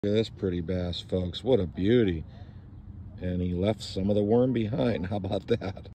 Look at this pretty bass, folks. What a beauty. And he left some of the worm behind. How about that?